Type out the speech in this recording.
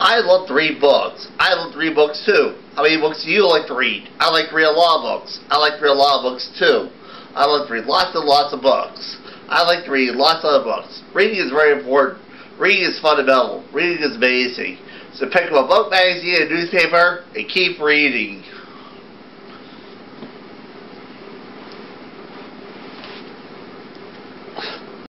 I love to read books. I love to read books too. How many books do you like to read? I like to read a lot of books. I like to read a lot of books too. I like to read lots and lots of books. I like to read lots of other books. Reading is very important. Reading is fundamental. Reading is amazing. So pick up a book, magazine, and newspaper, and keep reading.